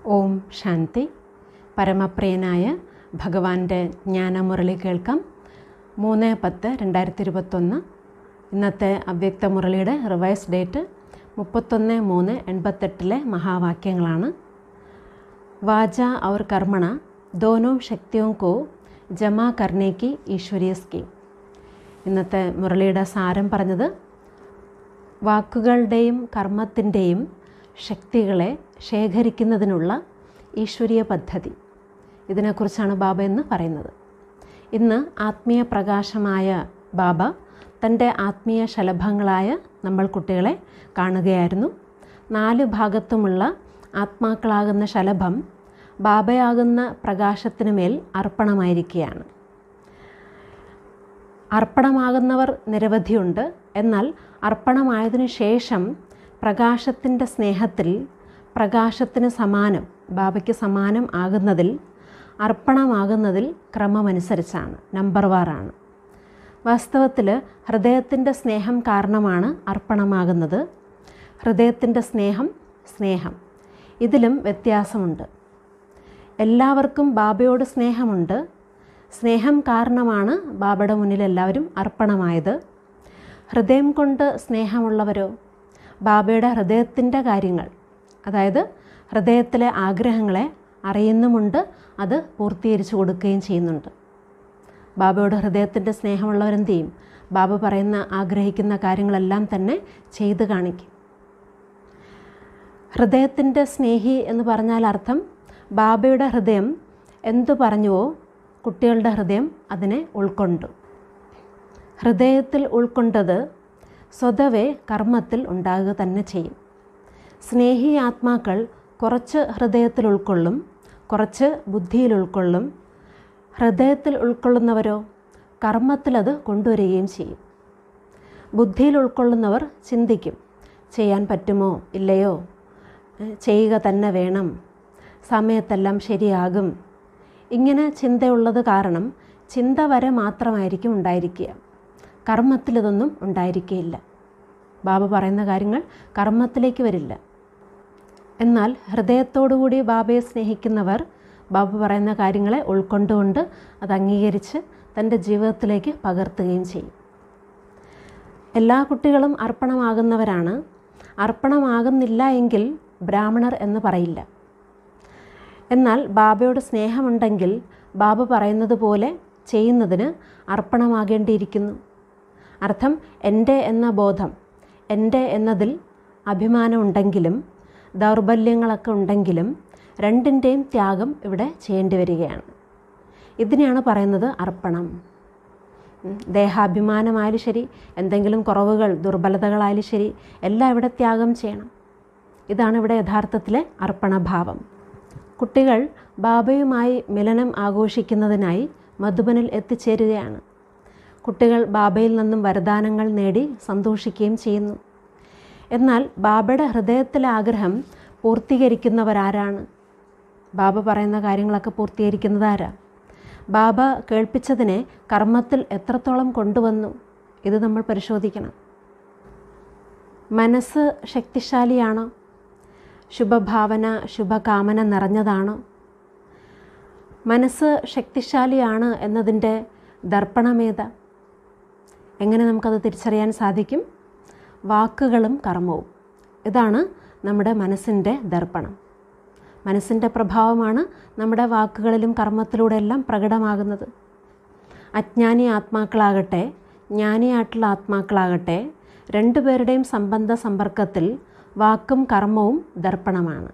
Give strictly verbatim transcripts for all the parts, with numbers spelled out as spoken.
ഓം ശാന്തി. പരമപ്രിയനായ ഭഗവാന്റെ ജ്ഞാനമുരളി കേൾക്കാം. മൂന്ന് പത്ത് രണ്ടായിരത്തി ഇരുപത്തൊന്ന്. ഇന്നത്തെ അവ്യക്ത മുരളിയുടെ റിവൈസ് ഡേറ്റ് മുപ്പത്തൊന്ന് മൂന്ന് എൺപത്തെട്ടിലെ മഹാവാക്യങ്ങളാണ്. വാച ഔർ കർമ്മണ ദോനോ ശക്തിയോ കോ ജമാ കർണേക്ക് ഈശ്വരീയ സ്കീം. ഇന്നത്തെ മുരളിയുടെ സാരം പറഞ്ഞത് വാക്കുകളുടെയും കർമ്മത്തിൻ്റെയും ശക്തികളെ ശേഖരിക്കുന്നതിനുള്ള ഈശ്വരീയ പദ്ധതി. ഇതിനെക്കുറിച്ചാണ് ബാബ എന്ന് പറയുന്നത്. ഇന്ന് ആത്മീയ പ്രകാശമായ ബാബ തൻ്റെ ആത്മീയ ശലഭങ്ങളായ നമ്മൾ കുട്ടികളെ കാണുകയായിരുന്നു. നാല് ഭാഗത്തുമുള്ള ആത്മാക്കളാകുന്ന ശലഭം ബാബയാകുന്ന പ്രകാശത്തിനു മേൽ അർപ്പണമായിരിക്കുകയാണ്. അർപ്പണമാകുന്നവർ നിരവധിയുണ്ട്. എന്നാൽ അർപ്പണമായതിനു ശേഷം പ്രകാശത്തിൻ്റെ സ്നേഹത്തിൽ പ്രകാശത്തിന് സമാനം, ബാബയ്ക്ക് സമാനം ആകുന്നതിൽ, അർപ്പണമാകുന്നതിൽ ക്രമമനുസരിച്ചാണ്, നമ്പർ വാറാണ്. വാസ്തവത്തിൽ ഹൃദയത്തിൻ്റെ സ്നേഹം കാരണമാണ് അർപ്പണമാകുന്നത്. ഹൃദയത്തിൻ്റെ സ്നേഹം സ്നേഹം ഇതിലും വ്യത്യാസമുണ്ട്. എല്ലാവർക്കും ബാബയോട് സ്നേഹമുണ്ട്. സ്നേഹം കാരണമാണ് ബാബയുടെ മുന്നിൽ എല്ലാവരും അർപ്പണമായത്. ഹൃദയം കൊണ്ട് സ്നേഹമുള്ളവരോ ബാബയുടെ ഹൃദയത്തിൻ്റെ കാര്യങ്ങൾ, അതായത് ഹൃദയത്തിലെ ആഗ്രഹങ്ങളെ അറിയുന്നുമുണ്ട്, അത് പൂർത്തീകരിച്ചു കൊടുക്കുകയും ചെയ്യുന്നുണ്ട്. ബാബയുടെ ഹൃദയത്തിൻ്റെ സ്നേഹമുള്ളവരെന്ത് ചെയ്യും? ബാബ പറയുന്ന ആഗ്രഹിക്കുന്ന കാര്യങ്ങളെല്ലാം തന്നെ ചെയ്ത് കാണിക്കും. ഹൃദയത്തിൻ്റെ സ്നേഹി എന്ന് പറഞ്ഞാൽ അർത്ഥം ബാബയുടെ ഹൃദയം എന്തു പറഞ്ഞുവോ കുട്ടികളുടെ ഹൃദയം അതിനെ ഉൾക്കൊണ്ടു. ഹൃദയത്തിൽ ഉൾക്കൊണ്ടത് സ്വതവേ കർമ്മത്തിൽ ഉണ്ടാകുക തന്നെ ചെയ്യും. സ്നേഹി ആത്മാക്കൾ കുറച്ച് ഹൃദയത്തിൽ ഉൾക്കൊള്ളും, കുറച്ച് ബുദ്ധിയിൽ ഉൾക്കൊള്ളും. ഹൃദയത്തിൽ ഉൾക്കൊള്ളുന്നവരോ കർമ്മത്തിലത് കൊണ്ടുവരികയും ചെയ്യും. ബുദ്ധിയിൽ ഉൾക്കൊള്ളുന്നവർ ചിന്തിക്കും, ചെയ്യാൻ പറ്റുമോ ഇല്ലയോ, ചെയ്യുക തന്നെ വേണം, സമയത്തെല്ലാം ശരിയാകും. ഇങ്ങനെ ചിന്തയുള്ളത് കാരണം ചിന്ത വരെ മാത്രമായിരിക്കും ഉണ്ടായിരിക്കുക. കർമ്മത്തിലിതൊന്നും ഉണ്ടായിരിക്കുകയില്ല. ബാബ പറയുന്ന കാര്യങ്ങൾ കർമ്മത്തിലേക്ക് വരില്ല. എന്നാൽ ഹൃദയത്തോടുകൂടി ബാബയെ സ്നേഹിക്കുന്നവർ ബാബ പറയുന്ന കാര്യങ്ങളെ ഉൾക്കൊണ്ടുകൊണ്ട് അത് അംഗീകരിച്ച് തൻ്റെ ജീവിതത്തിലേക്ക് പകർത്തുകയും ചെയ്യും. എല്ലാ കുട്ടികളും അർപ്പണമാകുന്നവരാണ്. അർപ്പണമാകുന്നില്ല എങ്കിൽ ബ്രാഹ്മണർ എന്ന് പറയില്ല. എന്നാൽ ബാബയോട് സ്നേഹമുണ്ടെങ്കിൽ ബാബ പറയുന്നത് പോലെ ചെയ്യുന്നതിന് അർപ്പണമാകേണ്ടിയിരിക്കുന്നു. അർത്ഥം എൻ്റെ എന്ന ബോധം, എൻ്റെ എന്നതിൽ അഭിമാനമുണ്ടെങ്കിലും ദൗർബല്യങ്ങളൊക്കെ ഉണ്ടെങ്കിലും രണ്ടിൻ്റെയും ത്യാഗം ഇവിടെ ചെയ്യേണ്ടി വരികയാണ്. ഇതിനെയാണ് പറയുന്നത് അർപ്പണം. ദേഹാഭിമാനമായാലും ശരി, എന്തെങ്കിലും കുറവുകൾ ദുർബലതകളായാലും ശരി, എല്ലാം ഇവിടെ ത്യാഗം ചെയ്യണം. ഇതാണ് ഇവിടെ യഥാർത്ഥത്തിലെ അർപ്പണഭാവം. കുട്ടികൾ ബാബയുമായി മിലനം ആഘോഷിക്കുന്നതിനായി മധുബനിൽ എത്തിച്ചേരുകയാണ്. കുട്ടികൾ ബാബയിൽ നിന്നും വരദാനങ്ങൾ നേടി സന്തോഷിക്കുകയും ചെയ്യുന്നു. എന്നാൽ ബാബയുടെ ഹൃദയത്തിലെ ആഗ്രഹം പൂർത്തീകരിക്കുന്നവരാരാണ്? ബാബ പറയുന്ന കാര്യങ്ങളൊക്കെ പൂർത്തീകരിക്കുന്നത് ആരാ? ബാബ കേൾപ്പിച്ചതിനെ കർമ്മത്തിൽ എത്രത്തോളം കൊണ്ടുവന്നു? ഇത് നമ്മൾ പരിശോധിക്കണം. മനസ്സ് ശക്തിശാലിയാണോ? ശുഭഭാവന ശുഭകാമന നിറഞ്ഞതാണോ? മനസ്സ് ശക്തിശാലിയാണ് എന്നതിൻ്റെ ദർപ്പണമേത. എങ്ങനെ നമുക്കത് തിരിച്ചറിയാൻ സാധിക്കും? വാക്കുകളും കർമ്മവും. ഇതാണ് നമ്മുടെ മനസ്സിൻ്റെ ദർപ്പണം. മനസ്സിൻ്റെ പ്രഭാവമാണ് നമ്മുടെ വാക്കുകളിലും കർമ്മത്തിലൂടെയെല്ലാം പ്രകടമാകുന്നത്. അജ്ഞാനി ആത്മാക്കളാകട്ടെ ജ്ഞാനിയായിട്ടുള്ള ആത്മാക്കളാകട്ടെ രണ്ടുപേരുടെയും സംബന്ധ സമ്പർക്കത്തിൽ വാക്കും കർമ്മവും ദർപ്പണമാണ്.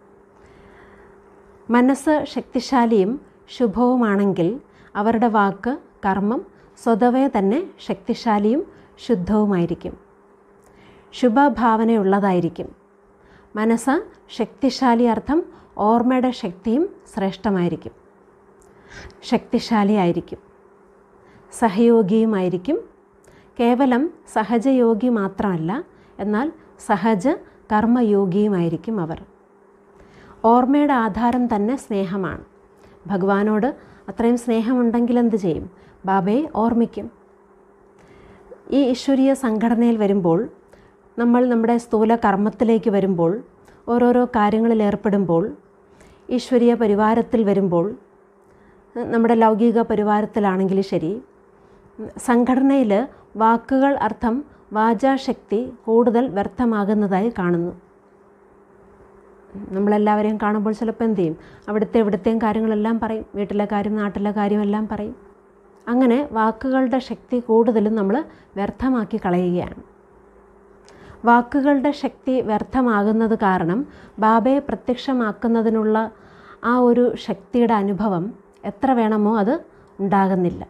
മനസ്സ് ശക്തിശാലിയും ശുഭവുമാണെങ്കിൽ അവരുടെ വാക്ക് കർമ്മം സ്വതവേ തന്നെ ശക്തിശാലിയും ശുദ്ധവുമായിരിക്കും, ശുഭഭാവനയുള്ളതായിരിക്കും. മനസ്സ് ശക്തിശാലി അർത്ഥം ഓർമ്മയുടെ ശക്തിയും ശ്രേഷ്ഠമായിരിക്കും, ശക്തിശാലിയായിരിക്കും, സഹയോഗിയുമായിരിക്കും. കേവലം സഹജയോഗി മാത്രമല്ല, എന്നാൽ സഹജ കർമ്മയോഗിയുമായിരിക്കും അവർ. ഓർമ്മയുടെ ആധാരം തന്നെ സ്നേഹമാണ്. ഭഗവാനോട് അത്രയും സ്നേഹമുണ്ടെങ്കിൽ എന്ത് ചെയ്യും? ബാബയെ ഓർമ്മിക്കും. ഈ ഈശ്വരീയ സംഘടനയിൽ വരുമ്പോൾ, നമ്മൾ നമ്മുടെ സ്ഥൂല കർമ്മത്തിലേക്ക് വരുമ്പോൾ, ഓരോരോ കാര്യങ്ങളിൽ ഏർപ്പെടുമ്പോൾ ഈശ്വരീയ പരിവാരത്തിൽ വരുമ്പോൾ, നമ്മുടെ ലൗകിക പരിവാരത്തിലാണെങ്കിൽ ശരി, സംഘടനയിൽ വാക്കുകൾ അർത്ഥം വാചാശക്തി കൂടുതൽ വ്യർത്ഥമാകുന്നതായി കാണുന്നു. നമ്മളെല്ലാവരെയും കാണുമ്പോൾ ചിലപ്പോൾ എന്ത് ചെയ്യും, അവിടുത്തെ ഇവിടുത്തെയും കാര്യങ്ങളെല്ലാം പറയും, വീട്ടിലെ കാര്യം നാട്ടിലെ കാര്യമെല്ലാം പറയും. അങ്ങനെ വാക്കുകളുടെ ശക്തി കൂടുതലും നമ്മൾ വ്യർത്ഥമാക്കി കളയുകയാണ്. വാക്കുകളുടെ ശക്തി വ്യർത്ഥമാകുന്നത് കാരണം ബാബയെ പ്രത്യക്ഷമാക്കുന്നതിനുള്ള ആ ഒരു ശക്തിയുടെ അനുഭവം എത്ര വേണമോ അത് ഉണ്ടാകുന്നില്ല.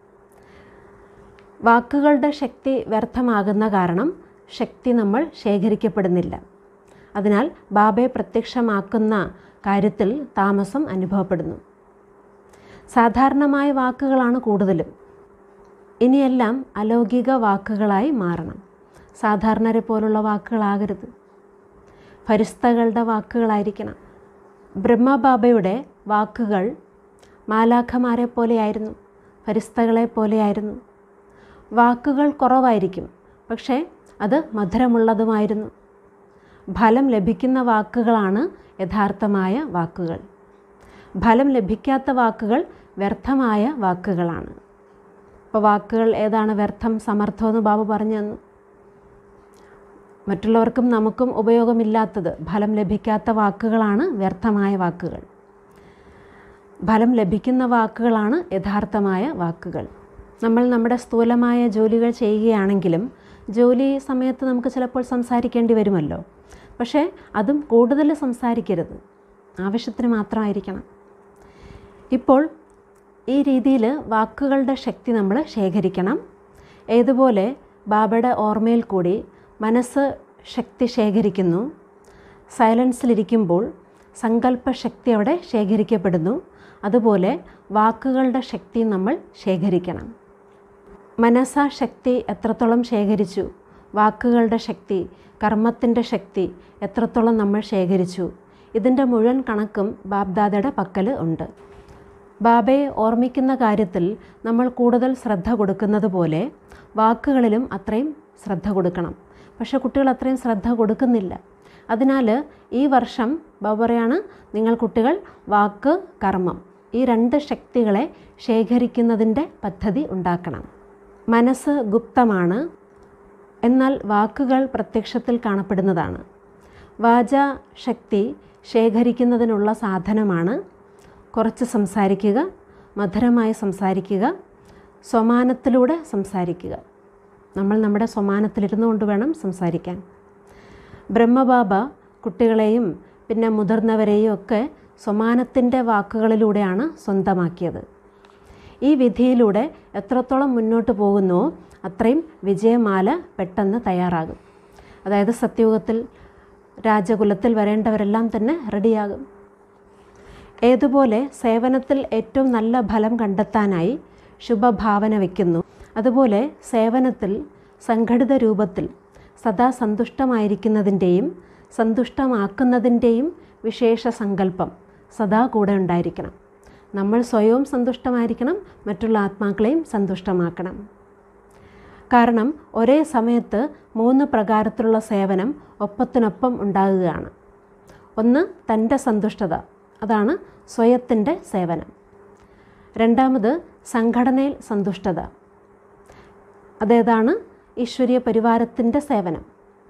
വാക്കുകളുടെ ശക്തി വ്യർത്ഥമാകുന്ന കാരണം ശക്തി നമ്മൾ ശേഖരിക്കപ്പെടുന്നില്ല. അതിനാൽ ബാബയെ പ്രത്യക്ഷമാക്കുന്ന കാര്യത്തിൽ താമസം അനുഭവപ്പെടുന്നു. സാധാരണമായ വാക്കുകളാണ് കൂടുതലും. ഇനിയെല്ലാം അലൗകിക വാക്കുകളായി മാറണം. സാധാരണരെ പോലുള്ള വാക്കുകളാകരുത്, ഫരിസ്തകളുടെ വാക്കുകളായിരിക്കണം. ബ്രഹ്മബാബയുടെ വാക്കുകൾ മാലാഖമാരെ പോലെയായിരുന്നു, ഫരിസ്തകളെ പോലെയായിരുന്നു. വാക്കുകൾ കുറവായിരിക്കും, പക്ഷേ അത് മധുരമുള്ളതുമായിരുന്നു. ഫലം ലഭിക്കുന്ന വാക്കുകളാണ് യഥാർത്ഥമായ വാക്കുകൾ. ഫലം ലഭിക്കാത്ത വാക്കുകൾ വ്യർത്ഥമായ വാക്കുകളാണ്. അപ്പോൾ വാക്കുകൾ ഏതാണ് വ്യർത്ഥം, സമർത്ഥമെന്ന് ബാബ പറഞ്ഞു തന്നു. മറ്റുള്ളവർക്കും നമുക്കും ഉപയോഗമില്ലാത്തത്, ഫലം ലഭിക്കാത്ത വാക്കുകളാണ് വ്യർത്ഥമായ വാക്കുകൾ. ഫലം ലഭിക്കുന്ന വാക്കുകളാണ് യഥാർത്ഥമായ വാക്കുകൾ. നമ്മൾ നമ്മുടെ സ്ഥൂലമായ ജോലികൾ ചെയ്യുകയാണെങ്കിലും ജോലി സമയത്ത് നമുക്ക് ചിലപ്പോൾ സംസാരിക്കേണ്ടി വരുമല്ലോ. പക്ഷേ അതും കൂടുതൽ സംസാരിക്കരുത്, ആവശ്യത്തിന് മാത്രമായിരിക്കണം. ഇപ്പോൾ ഈ രീതിയിൽ വാക്കുകളുടെ ശക്തി നമ്മൾ ശേഖരിക്കണം. ഏതുപോലെ ബാബയുടെ ഓർമ്മയിൽ കൂടി മനസ്സ് ശക്തി ശേഖരിക്കുന്നു, സൈലൻസിലിരിക്കുമ്പോൾ സങ്കല്പശക്തി അവിടെ ശേഖരിക്കപ്പെടുന്നു. അതുപോലെ വാക്കുകളുടെ ശക്തി നമ്മൾ ശേഖരിക്കണം. മനസ്സാശക്തി എത്രത്തോളം ശേഖരിച്ചു, വാക്കുകളുടെ ശക്തി, കർമ്മത്തിൻ്റെ ശക്തി എത്രത്തോളം നമ്മൾ ശേഖരിച്ചു, ഇതിൻ്റെ മുഴുവൻ കണക്കും ബാബ്ദാദയുടെ പക്കൽ ഉണ്ട്. ബാബയെ ഓർമ്മിക്കുന്ന കാര്യത്തിൽ നമ്മൾ കൂടുതൽ ശ്രദ്ധ കൊടുക്കുന്നത് പോലെ വാക്കുകളിലും അത്രയും ശ്രദ്ധ കൊടുക്കണം. പക്ഷേ കുട്ടികൾ അത്രയും ശ്രദ്ധ കൊടുക്കുന്നില്ല. അതിനാൽ ഈ വർഷം ബാബ പറയാണ്, നിങ്ങൾ കുട്ടികൾ വാക്ക് കർമ്മം ഈ രണ്ട് ശക്തികളെ ശേഖരിക്കുന്നതിൻ്റെ പദ്ധതി ഉണ്ടാക്കണം. മനസ്സ് ഗുപ്തമാണ്, എന്നാൽ വാക്കുകൾ പ്രത്യക്ഷത്തിൽ കാണപ്പെടുന്നതാണ്. വാചാ ശക്തി ശേഖരിക്കുന്നതിനുള്ള സാധനമാണ്. കുറച്ച് സംസാരിക്കുക, മധുരമായി സംസാരിക്കുക, സ്വമാനത്തിലൂടെ സംസാരിക്കുക. നമ്മൾ നമ്മുടെ സ്വമാനത്തിലിരുന്നു കൊണ്ട് വേണം സംസാരിക്കാൻ. ബ്രഹ്മബാബ കുട്ടികളെയും പിന്നെ മുതിർന്നവരെയും ഒക്കെ സ്വമാനത്തിൻ്റെ വാക്കുകളിലൂടെയാണ് സ്വന്തമാക്കിയത്. ഈ വിധിയിലൂടെ എത്രത്തോളം മുന്നോട്ട് പോകുന്നുവോ അത്രയും വിജയമാല പെട്ടെന്ന് തയ്യാറാകും. അതായത് സത്യയുഗത്തിൽ രാജകുലത്തിൽ വരേണ്ടവരെല്ലാം തന്നെ റെഡിയാകും. ഏതുപോലെ സേവനത്തിൽ ഏറ്റവും നല്ല ഫലം കണ്ടെത്താനായി ശുഭഭാവന വയ്ക്കുന്നു, അതുപോലെ സേവനത്തിൽ സംഘടിത രൂപത്തിൽ സദാ സന്തുഷ്ടമായിരിക്കുന്നതിൻ്റെയും സന്തുഷ്ടമാക്കുന്നതിൻ്റെയും വിശേഷ സങ്കല്പം സദാ കൂടെ ഉണ്ടായിരിക്കണം. നമ്മൾ സ്വയവും സന്തുഷ്ടമായിരിക്കണം, മറ്റുള്ള ആത്മാക്കളെയും സന്തുഷ്ടമാക്കണം. കാരണം ഒരേ സമയത്ത് മൂന്ന് പ്രകാരത്തിലുള്ള സേവനം ഒപ്പത്തിനൊപ്പം ഉണ്ടാകുകയാണ്. ഒന്ന് തൻ്റെ സന്തുഷ്ടത, അതാണ് സ്വയത്തിൻ്റെ സേവനം. രണ്ടാമത് സംഘടനയിൽ സന്തുഷ്ടത, അതേതാണ് ഈശ്വരീയ പരിവാരത്തിൻ്റെ സേവനം.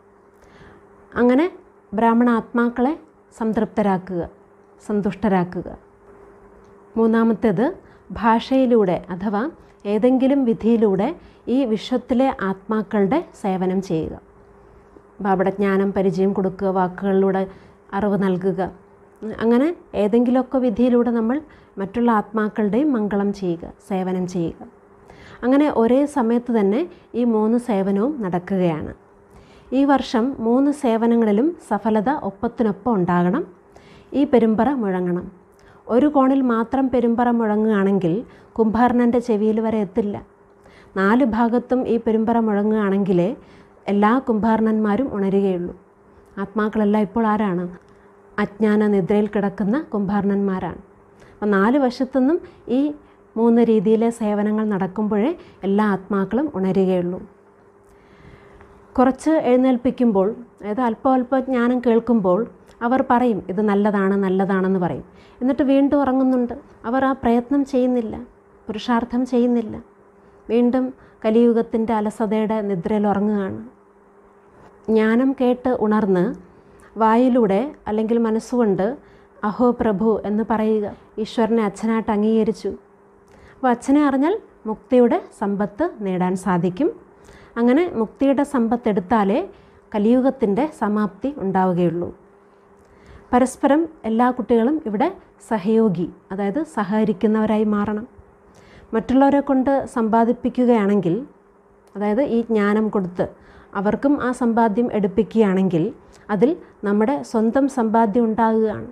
അങ്ങനെ ബ്രാഹ്മണ ആത്മാക്കളെ സംതൃപ്തരാക്കുക, സന്തുഷ്ടരാക്കുക. മൂന്നാമത്തേത് ഭാഷയിലൂടെ അഥവാ ഏതെങ്കിലും വിധിയിലൂടെ ഈ വിശ്വത്തിലെ ആത്മാക്കളുടെ സേവനം ചെയ്യുക. ബാബയുടെ ജ്ഞാനം പരിചയം കൊടുക്കുക, വാക്കുകളിലൂടെ അറിവ് നൽകുക. അങ്ങനെ ഏതെങ്കിലുമൊക്കെ വിധിയിലൂടെ നമ്മൾ മറ്റുള്ള ആത്മാക്കളുടെയും മംഗളം ചെയ്യുക, സേവനം ചെയ്യുക. അങ്ങനെ ഒരേ സമയത്ത് തന്നെ ഈ മൂന്ന് സേവനവും നടക്കുകയാണ്. ഈ വർഷം മൂന്ന് സേവനങ്ങളിലും സഫലത ഒപ്പത്തിനൊപ്പം ഉണ്ടാകണം. ഈ പെരുമ്പറ മുഴങ്ങണം. ഒരു കോണിൽ മാത്രം പെരുമ്പറ മുഴങ്ങുകയാണെങ്കിൽ കുംഭാർണൻ്റെ ചെവിയിൽ വരെ എത്തില്ല. നാല് ഭാഗത്തും ഈ പെരുമ്പറ മുഴങ്ങുകയാണെങ്കിലേ എല്ലാ കുംഭാർണന്മാരും ഉണരുകയുള്ളൂ. ആത്മാക്കളെല്ലാം ഇപ്പോൾ ആരാണ്? അജ്ഞാന നിദ്രയിൽ കിടക്കുന്ന കുംഭാർണന്മാരാണ്. അപ്പോൾ നാല് വശത്തുനിന്നും ഈ മൂന്ന് രീതിയിലെ സേവനങ്ങൾ നടക്കുമ്പോഴേ എല്ലാ ആത്മാക്കളും ഉണരുകയുള്ളൂ. കുറച്ച് എഴുന്നേൽപ്പിക്കുമ്പോൾ, അതായത് അല്പം അല്പം ജ്ഞാനം കേൾക്കുമ്പോൾ അവർ പറയും ഇത് നല്ലതാണ് നല്ലതാണെന്ന് പറയും, എന്നിട്ട് വീണ്ടും ഉറങ്ങുന്നുണ്ട്. അവർ ആ പ്രയത്നം ചെയ്യുന്നില്ല, പുരുഷാർത്ഥം ചെയ്യുന്നില്ല. വീണ്ടും കലിയുഗത്തിൻ്റെ അലസതയുടെ നിദ്രയിൽ ഉറങ്ങുകയാണ്. ജ്ഞാനം കേട്ട് ഉണർന്ന് വായിലൂടെ അല്ലെങ്കിൽ മനസ്സുകൊണ്ട് അഹോ പ്രഭു എന്ന് പറയുക. ഈശ്വരനെ അച്ഛനായിട്ട് അംഗീകരിച്ചു. അപ്പോൾ അച്ഛനെ അറിഞ്ഞാൽ മുക്തിയുടെ സമ്പത്ത് നേടാൻ സാധിക്കും. അങ്ങനെ മുക്തിയുടെ സമ്പത്ത് എടുത്താലേ കലിയുഗത്തിൻ്റെ സമാപ്തി ഉണ്ടാവുകയുള്ളൂ. പരസ്പരം എല്ലാ കുട്ടികളും ഇവിടെ സഹയോഗി, അതായത് സഹകരിക്കുന്നവരായി മാറണം. മറ്റുള്ളവരെ കൊണ്ട് സമ്പാദിപ്പിക്കുകയാണെങ്കിൽ, അതായത് ഈ ജ്ഞാനം കൊടുത്ത് അവർക്കും ആ സമ്പാദ്യം എടുപ്പിക്കുകയാണെങ്കിൽ അതിൽ നമ്മുടെ സ്വന്തം സമ്പാദ്യം ഉണ്ടാകുകയാണ്.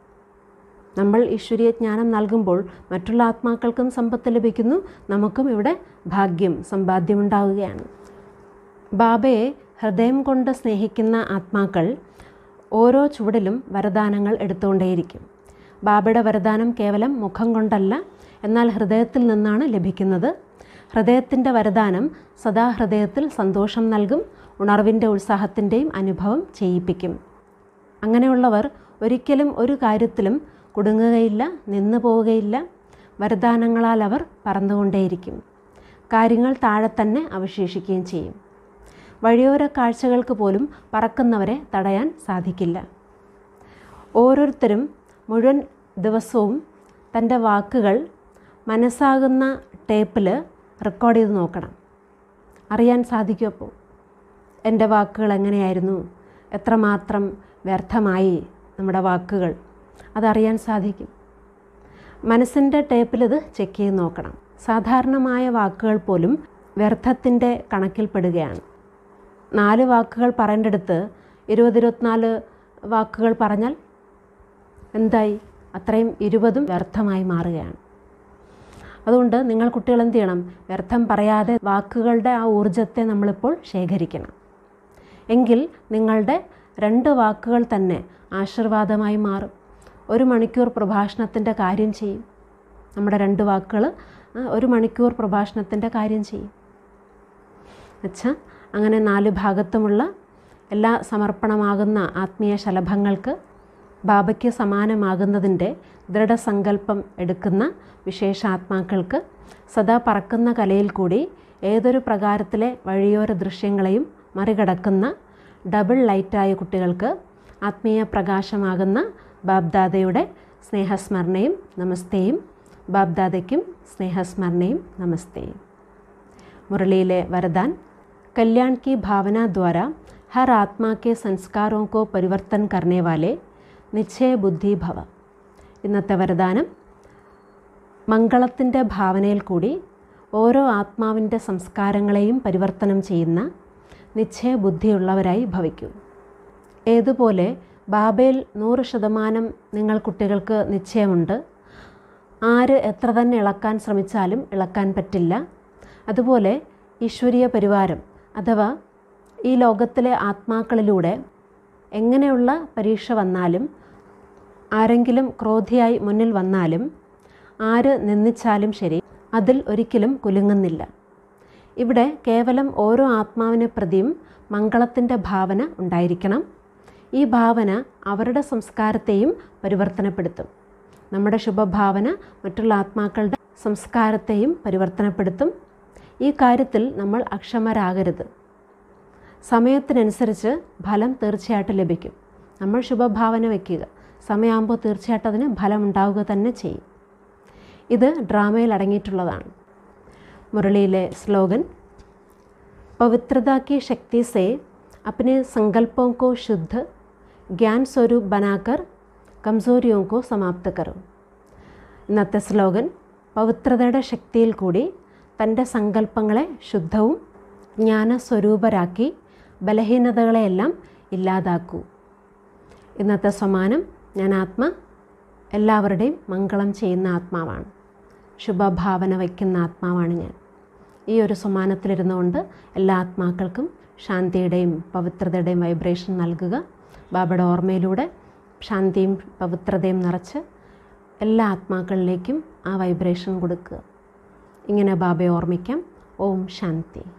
നമ്മൾ ഈശ്വരീയ ജ്ഞാനം നൽകുമ്പോൾ മറ്റുള്ള ആത്മാക്കൾക്കും സമ്പത്ത് ലഭിക്കുന്നു, നമുക്കും ഇവിടെ ഭാഗ്യം സമ്പാദ്യം ഉണ്ടാവുകയാണ്. ബാബയെ ഹൃദയം കൊണ്ട് സ്നേഹിക്കുന്ന ആത്മാക്കൾ ഓരോ ചുവടിലും വരദാനങ്ങൾ എടുത്തുകൊണ്ടേയിരിക്കും. ബാബയുടെ വരദാനം കേവലം മുഖം കൊണ്ടല്ല, എന്നാൽ ഹൃദയത്തിൽ നിന്നാണ് ലഭിക്കുന്നത്. ഹൃദയത്തിൻ്റെ വരദാനം സദാ ഹൃദയത്തിൽ സന്തോഷം നൽകും, ഉണർവിൻ്റെ ഉത്സാഹത്തിൻ്റെയും അനുഭവം ചെയ്യിപ്പിക്കും. അങ്ങനെയുള്ളവർ ഒരിക്കലും ഒരു കാര്യത്തിലും കുടുങ്ങുകയില്ല, നിന്നു പോവുകയില്ല. വരദാനങ്ങളാൽ അവർ പറന്നുകൊണ്ടേയിരിക്കും. കാര്യങ്ങൾ താഴെ തന്നെ അവശേഷിക്കുകയും ചെയ്യും. വഴിയോര കാഴ്ചകൾക്ക് പോലും പറക്കുന്നവരെ തടയാൻ സാധിക്കില്ല. ഓരോരുത്തരും മുഴുവൻ ദിവസവും തൻ്റെ വാക്കുകൾ മനസ്സാകുന്ന ടേപ്പിൽ റെക്കോർഡ് ചെയ്ത് നോക്കണം. അറിയാൻ സാധിക്കും അപ്പോൾ എൻ്റെ വാക്കുകൾ എങ്ങനെയായിരുന്നു, എത്രമാത്രം വ്യർത്ഥമായി നമ്മുടെ വാക്കുകൾ, അതറിയാൻ സാധിക്കും. മനസ്സിൻ്റെ ടേപ്പിൽ ഇത് ചെക്ക് ചെയ്ത് നോക്കണം. സാധാരണമായ വാക്കുകൾ പോലും വ്യർത്ഥത്തിൻ്റെ കണക്കിൽപ്പെടുകയാണ്. നാല് വാക്കുകൾ പറയേണ്ടടുത്ത് ഇരുപത് ഇരുപത്തിനാല് വാക്കുകൾ പറഞ്ഞാൽ എന്തായി? അത്രയും ഇരുപതും വ്യർത്ഥമായി മാറുകയാണ്. അതുകൊണ്ട് നിങ്ങൾ കുട്ടികൾ എന്ത് ചെയ്യണം? വ്യർത്ഥം പറയാതെ വാക്കുകളുടെ ആ ഊർജത്തെ നമ്മളിപ്പോൾ ശേഖരിക്കണം. എങ്കിൽ നിങ്ങളുടെ രണ്ട് വാക്കുകൾ തന്നെ ആശീർവാദമായി മാറും. ഒരു മണിക്കൂർ പ്രഭാഷണത്തിൻ്റെ കാര്യം ചെയ്യും. നമ്മുടെ രണ്ട് വാക്കുകൾ ഒരു മണിക്കൂർ പ്രഭാഷണത്തിൻ്റെ കാര്യം ചെയ്യും. അച്ഛാ, അങ്ങനെ നാല് ഭാഗത്തുമുള്ള എല്ലാ സമർപ്പണമാകുന്ന ആത്മീയ ശലഭങ്ങൾക്ക് ബാബയ്ക്ക് സമാനമാകുന്നതിൻ്റെ ദൃഢസങ്കല്പം എടുക്കുന്ന വിശേഷാത്മാക്കൾക്ക് സദാ പറക്കുന്ന കലയിൽ കൂടി ഏതൊരു പ്രകാരത്തിലെ വഴിയോര ദൃശ്യങ്ങളെയും മറികടക്കുന്ന ഡബിൾ ലൈറ്റായ കുട്ടികൾക്ക് ആത്മീയ പ്രകാശമാകുന്ന ബാബ്ദാദയുടെ സ്നേഹസ്മരണയും നമസ്തേയും. ബാബ്ദാദയ്ക്കും സ്നേഹസ്മരണയും നമസ്തേയും. മുരളിയിലെ വരദാൻ: कल्याण की भावना द्वारा हर आत्मा के संस्कारों को परिवर्तन करने वाले निश्चय बुद्धि भव. ഇന്നത്തെ വരദാനം: മംഗളത്തിൻ്റെ ഭാവനയിൽ കൂടി ഓരോ ആത്മാവിൻ്റെ സംസ്കാരങ്ങളെയും പരിവർത്തനം ചെയ്യുന്ന നിശ്ചയബുദ്ധിയുള്ളവരായി ഭവിക്കൂ. ഏതുപോലെ ബാബയിൽ നൂറ് ശതമാനം നിങ്ങൾ കുട്ടികൾക്ക് നിശ്ചയമുണ്ട്. ആര് എത്ര തന്നെ ഇളക്കാൻ ശ്രമിച്ചാലും ഇളക്കാൻ പറ്റില്ല. അതുപോലെ ഈശ്വരീയ പരിവാരം അഥവാ ഈ ലോകത്തിലെ ആത്മാക്കളിലൂടെ എങ്ങനെയുള്ള പരീക്ഷ വന്നാലും, ആരെങ്കിലും ക്രോധിയായി മുന്നിൽ വന്നാലും, ആര് നിന്ദിച്ചാലും ശരി, അതിൽ ഒരിക്കലും കുലുങ്ങുന്നില്ല. ഇവിടെ കേവലം ഓരോ ആത്മാവിനെ പ്രതിയും മംഗളത്തിൻ്റെ ഭാവന ഉണ്ടായിരിക്കണം. ഈ ഭാവന അവരുടെ സംസ്കാരത്തെയും പരിവർത്തനപ്പെടുത്തും. നമ്മുടെ ശുഭഭാവന മറ്റുള്ള ആത്മാക്കളുടെ സംസ്കാരത്തെയും പരിവർത്തനപ്പെടുത്തും. ഈ കാര്യത്തിൽ നമ്മൾ അക്ഷമരാകരുത്. സമയത്തിനനുസരിച്ച് ഫലം തീർച്ചയായിട്ടും ലഭിക്കും. നമ്മൾ ശുഭഭാവന വയ്ക്കുക, സമയമാകുമ്പോൾ തീർച്ചയായിട്ടും അതിന് ഫലം ഉണ്ടാവുക തന്നെ ചെയ്യും. ഇത് ഡ്രാമയിൽ അടങ്ങിയിട്ടുള്ളതാണ്. മുരളിയിലെ സ്ലോഗൻ: പവിത്രത की शक्ति से अपने संकल्पों को शुद्ध ज्ञान स्वरूप बनाकर कमजोरियों को समाप्त करो. ഇന്നത്തെ സ്ലോഗൻ: പവിത്രതയുടെ ശക്തിയിൽ കൂടി തൻ്റെ സങ്കല്പങ്ങളെ ശുദ്ധവും ജ്ഞാനസ്വരൂപരാക്കി ബലഹീനതകളെയെല്ലാം ഇല്ലാതാക്കൂ. ഇന്നത്തെ സമാനം: ഞാൻ ആത്മ എല്ലാവരുടെയും മംഗളം ചെയ്യുന്ന ആത്മാവാണ്, ശുഭഭാവന വയ്ക്കുന്ന ആത്മാവാണ് ഞാൻ. ഈ ഒരു സമാനത്തിലിരുന്നുകൊണ്ട് എല്ലാ ആത്മാക്കൾക്കും ശാന്തിയുടെയും പവിത്രതയുടെയും വൈബ്രേഷൻ നൽകുക. ബാബയുടെ ഓർമ്മയിലൂടെ ശാന്തിയും പവിത്രതയും നിറച്ച് എല്ലാ ആത്മാക്കളിലേക്കും ആ വൈബ്രേഷൻ കൊടുക്കുക. ഇങ്ങനെ ബാബയെ ഓർമ്മിക്കാം. ഓം ശാന്തി.